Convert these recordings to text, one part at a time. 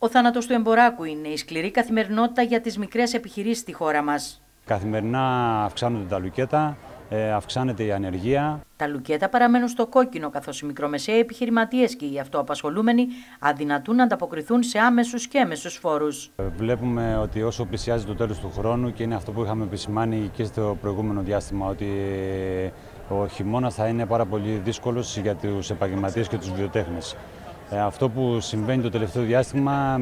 Ο θάνατος του εμποράκου είναι η σκληρή καθημερινότητα για τις μικρές επιχειρήσεις στη χώρα μας. Καθημερινά αυξάνονται τα λουκέτα, αυξάνεται η ανεργία. Τα λουκέτα παραμένουν στο κόκκινο, καθώς οι μικρομεσαίοι επιχειρηματίες και οι αυτοαπασχολούμενοι αδυνατούν να ανταποκριθούν σε άμεσους και έμεσους φόρους. Βλέπουμε ότι όσο πλησιάζει το τέλος του χρόνου, και είναι αυτό που είχαμε επισημάνει και στο προηγούμενο διάστημα, ότι ο χειμώνας θα είναι πάρα πολύ δύσκολος για τους επαγγελματίες και τους βιοτέχνες. Αυτό που συμβαίνει το τελευταίο διάστημα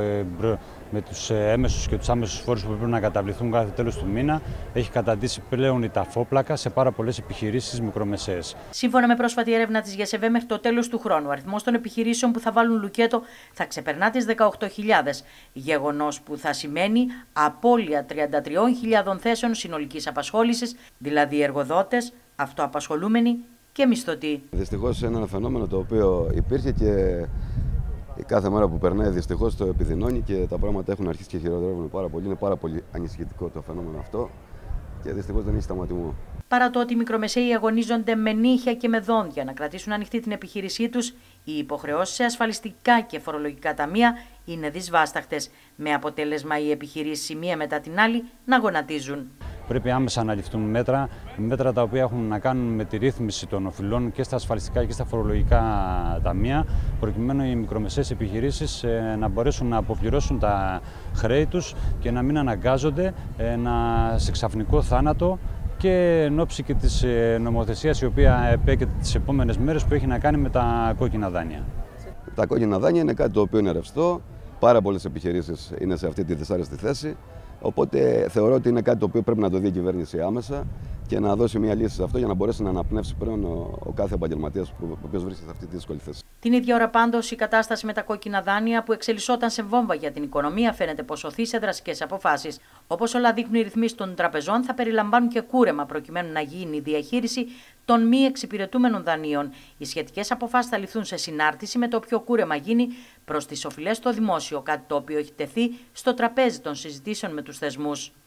με τους έμεσους και τους άμεσους φόρους που πρέπει να καταβληθούν κάθε τέλος του μήνα έχει καταντήσει πλέον η ταφόπλακα σε πάρα πολλές επιχειρήσεις μικρομεσαίες. Σύμφωνα με πρόσφατη έρευνα της ΓΕΣΕΒΕ, μέχρι το τέλος του χρόνου, ο αριθμός των επιχειρήσεων που θα βάλουν λουκέτο θα ξεπερνά τις 18.000, γεγονός που θα σημαίνει απώλεια 33.000 θέσεων συνολικής απασχόλησης, δηλαδή εργοδότες, αυτοαπασχολούμενοι και μισθωτοί. Δυστυχώς είναι ένα φαινόμενο το οποίο υπήρχε και κάθε μέρα που περνάει δυστυχώς το επιδεινώνει και τα πράγματα έχουν αρχίσει και χειροτερεύουν πάρα πολύ. Είναι πάρα πολύ ανησυχητικό το φαινόμενο αυτό και δυστυχώς δεν έχει σταματημό. Παρά το ότι οι μικρομεσαίοι αγωνίζονται με νύχια και με δόντια να κρατήσουν ανοιχτή την επιχείρησή τους, οι υποχρεώσεις σε ασφαλιστικά και φορολογικά ταμεία είναι δυσβάσταχτες, με αποτέλεσμα οι επιχειρήσεις η μία μετά την άλλη να γονατίζουν. Πρέπει άμεσα να ληφθούν μέτρα τα οποία έχουν να κάνουν με τη ρύθμιση των οφειλών και στα ασφαλιστικά και στα φορολογικά ταμεία, προκειμένου οι μικρομεσαίες επιχειρήσεις να μπορέσουν να αποπληρώσουν τα χρέη τους και να μην αναγκάζονται σε ξαφνικό θάνατο, και εν ώψη και της νομοθεσίας η οποία επέκειται τις επόμενες μέρες, που έχει να κάνει με τα κόκκινα δάνεια. Τα κόκκινα δάνεια είναι κάτι το οποίο είναι ρευστό. Πάρα πολλές επιχειρήσεις είναι σε αυτή τη δυσάρεστη θέση. Οπότε θεωρώ ότι είναι κάτι το οποίο πρέπει να το δει η κυβέρνηση άμεσα και να δώσει μια λύση σε αυτό για να μπορέσει να αναπνεύσει πλέον ο κάθε επαγγελματίας ο οποίος βρίσκεται σε αυτή τη δύσκολη θέση. Την ίδια ώρα πάντως η κατάσταση με τα κόκκινα δάνεια που εξελισσόταν σε βόμβα για την οικονομία φαίνεται πως οθεί σε δραστικές αποφάσεις. Όπως όλα δείχνουν, οι ρυθμίσεις των τραπεζών θα περιλαμβάνουν και κούρεμα προκειμένου να γίνει η διαχείριση των μη εξυπηρετούμενων δανείων. Οι σχετικές αποφάσεις θα ληφθούν σε συνάρτηση με το ποιο κούρεμα γίνει προς τις οφειλές στο δημόσιο, κάτι το οποίο έχει τεθεί στο τραπέζι των συζητήσεων με τους θεσμούς.